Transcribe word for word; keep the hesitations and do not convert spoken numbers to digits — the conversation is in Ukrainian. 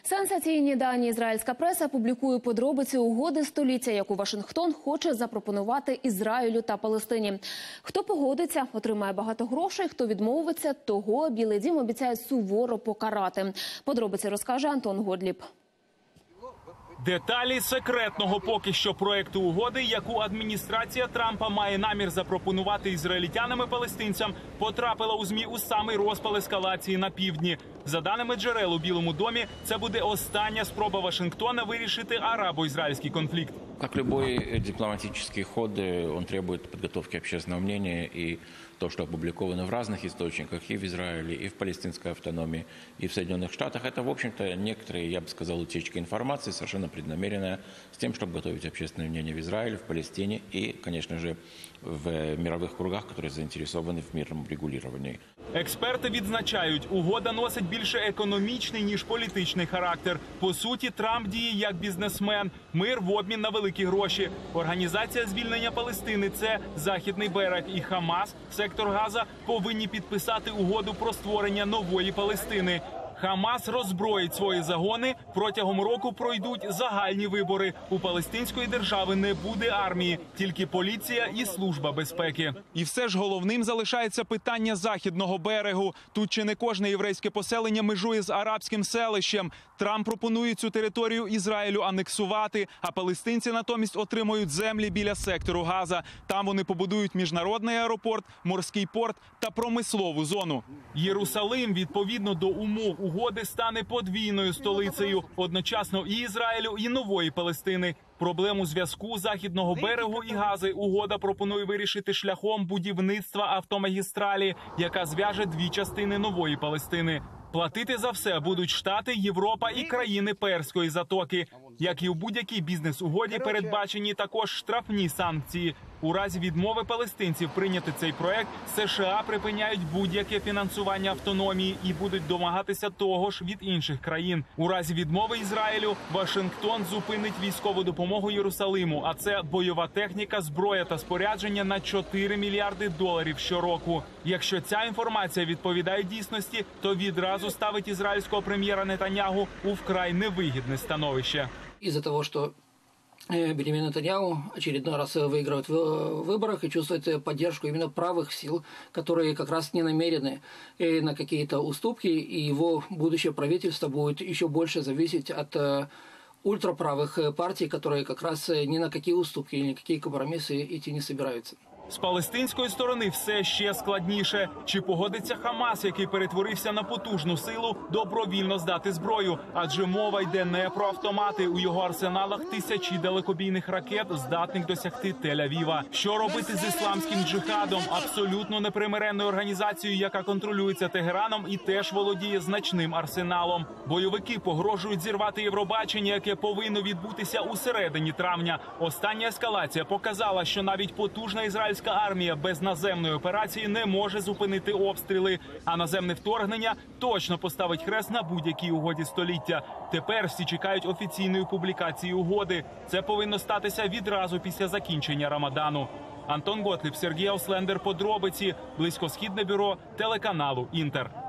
Сенсаційні дані. Ізраїльська преса публікує подробиці угоди століття, яку Вашингтон хоче запропонувати Ізраїлю та Палестині. Хто погодиться, отримає багато грошей, хто відмовиться, того Білий дім обіцяє суворо покарати. Подробиці розкаже Антон Годліб. Деталі секретного поки що проекту угоди, яку адміністрація Трампа має намір запропонувати ізраїльтянам і палестинцям, потрапила у ЗМІ у самий розпал ескалації на півдні. За даними джерел у Білому домі, це буде остання спроба Вашингтона вирішити арабо-ізраїльський конфликт. Как любой дипломатический ход, он требует подготовки общественного мнения, и то, что опубликовано в разных источниках, и в Израиле, и в палестинской автономии, и в Соединенных Штатах, это, в общем-то, некоторые, я бы сказал, утечка информации, совершенно преднамеренная, с тем, чтобы готовить общественное мнение в Израиле, в Палестине и, конечно же, в мировых кругах, которые заинтересованы в мирном регулировании. Експерти відзначають, угода носить більше економічний, ніж політичний характер. По суті, Трамп діє як бізнесмен. Мир в обмін на великі гроші. Організація звільнення Палестини – це Західний берег і Хамас, сектор Газа, повинні підписати угоду про створення нової Палестини. Хамас роззброїть свої загони, протягом року пройдуть загальні вибори. У палестинської держави не буде армії, тільки поліція і служба безпеки. І все ж головним залишається питання Західного берегу. Тут чи не кожне єврейське поселення межує з арабським селищем. Трамп пропонує цю територію Ізраїлю анексувати, а палестинці натомість отримують землі біля сектору Газа. Там вони побудують міжнародний аеропорт, морський порт та промислову зону. Єрусалим, відповідно до умов угоди, стане подвійною столицею одночасно і Ізраїлю, і нової Палестини. Проблему зв'язку Західного берегу і Гази угода пропонує вирішити шляхом будівництва автомагістралі, яка зв'яже дві частини нової Палестини. Платити за все будуть Штати, Європа і країни Перської затоки. Як і у будь-якій бізнес-угоді, передбачені також штрафні санкції. У разі відмови палестинців прийняти цей проект, США припиняють будь-яке фінансування автономії і будуть домагатися того ж від інших країн. У разі відмови Ізраїлю, Вашингтон зупинить військову допомогу Єрусалиму, а це бойова техніка, зброя та спорядження на чотири мільярди доларів щороку. Якщо ця інформація відповідає дійсності, то відразу ставить ізраїльського прем'єра Нетаньягу у вкрай невигідне становище. Из-за того, что Беньямин Нетаньяху очередной раз выигрывает в выборах и чувствует поддержку именно правых сил, которые как раз не намерены на какие-то уступки, и его будущее правительство будет еще больше зависеть от ультраправых партий, которые как раз ни на какие уступки, ни на какие компромиссы идти не собираются. З палестинської сторони все ще складніше. Чи погодиться Хамас, який перетворився на потужну силу, добровільно здати зброю? Адже мова йде не про автомати. У його арсеналах тисячі далекобійних ракет, здатних досягти Тель-Авіва. Що робити з ісламським джихадом? Абсолютно непримиренною організацією, яка контролюється Тегераном і теж володіє значним арсеналом. Бойовики погрожують зірвати Євробачення, яке повинно відбутися у середині травня. Остання ескалація показала, що навіть потужна ізраїльська армія без наземної операції не може зупинити обстріли, а наземне вторгнення точно поставить хрест на будь-якій угоді століття. Тепер всі чекають офіційної публікації угоди. Це повинно статися відразу після закінчення Рамадану. Антон Готліб, Сергій Ауслендер, подробиці, Близькосхідне бюро телеканалу «Інтер».